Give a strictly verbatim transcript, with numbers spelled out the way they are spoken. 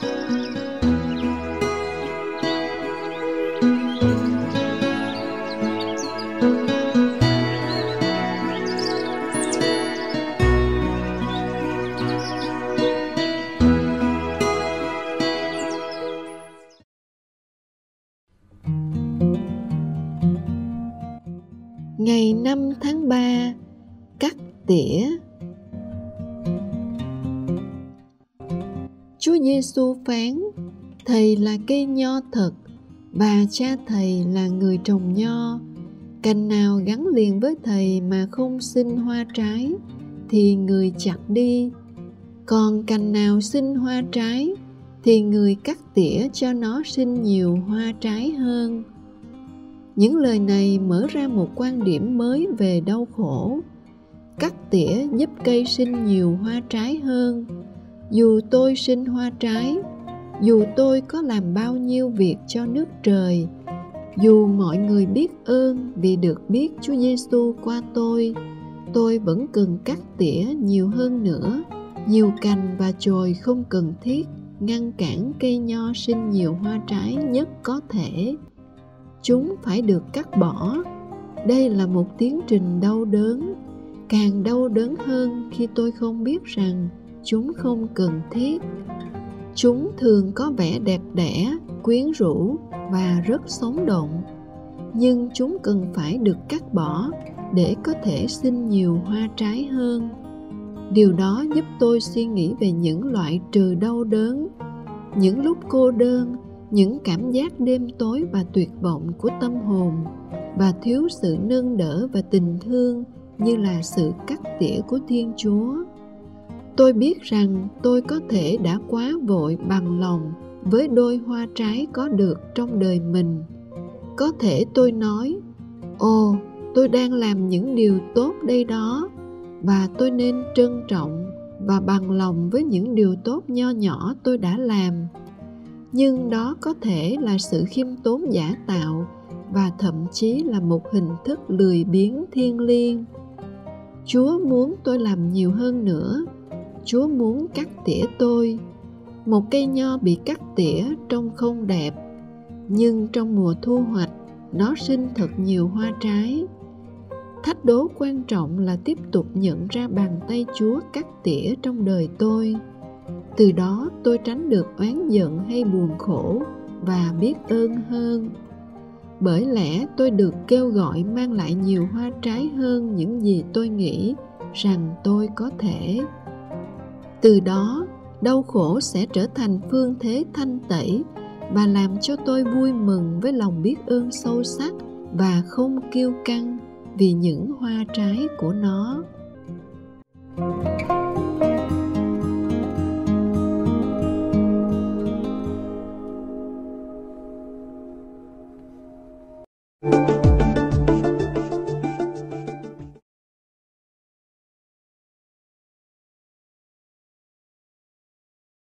Ngày năm tháng ba, cắt tỉa. Chúa Giêsu phán: Thầy là cây nho thật, và cha thầy là người trồng nho. Cành nào gắn liền với thầy mà không sinh hoa trái, thì người chặt đi. Còn cành nào sinh hoa trái, thì người cắt tỉa cho nó sinh nhiều hoa trái hơn. Những lời này mở ra một quan điểm mới về đau khổ. Cắt tỉa giúp cây sinh nhiều hoa trái hơn. Dù tôi sinh hoa trái, dù tôi có làm bao nhiêu việc cho nước trời, dù mọi người biết ơn vì được biết Chúa Giêsu qua tôi, tôi vẫn cần cắt tỉa nhiều hơn nữa. Nhiều cành và chồi không cần thiết ngăn cản cây nho sinh nhiều hoa trái nhất có thể. Chúng phải được cắt bỏ. Đây là một tiến trình đau đớn, càng đau đớn hơn khi tôi không biết rằng chúng không cần thiết. Chúng thường có vẻ đẹp đẽ, quyến rũ và rất sống động, nhưng chúng cần phải được cắt bỏ để có thể sinh nhiều hoa trái hơn. Điều đó giúp tôi suy nghĩ về những loại trừ đau đớn, những lúc cô đơn, những cảm giác đêm tối và tuyệt vọng của tâm hồn, và thiếu sự nâng đỡ và tình thương như là sự cắt tỉa của Thiên Chúa. Tôi biết rằng tôi có thể đã quá vội bằng lòng với đôi hoa trái có được trong đời mình. Có thể tôi nói: Ồ, tôi đang làm những điều tốt đây đó, và tôi nên trân trọng và bằng lòng với những điều tốt nho nhỏ tôi đã làm. Nhưng đó có thể là sự khiêm tốn giả tạo, và thậm chí là một hình thức lười biếng thiêng liêng. Chúa muốn tôi làm nhiều hơn nữa. Chúa muốn cắt tỉa tôi. Một cây nho bị cắt tỉa trông không đẹp, nhưng trong mùa thu hoạch, nó sinh thật nhiều hoa trái. Thách đố quan trọng là tiếp tục nhận ra bàn tay Chúa cắt tỉa trong đời tôi. Từ đó tôi tránh được oán giận hay buồn khổ và biết ơn hơn. Bởi lẽ tôi được kêu gọi mang lại nhiều hoa trái hơn những gì tôi nghĩ rằng tôi có thể. Từ đó, đau khổ sẽ trở thành phương thế thanh tẩy và làm cho tôi vui mừng với lòng biết ơn sâu sắc và không kiêu căng vì những hoa trái của nó.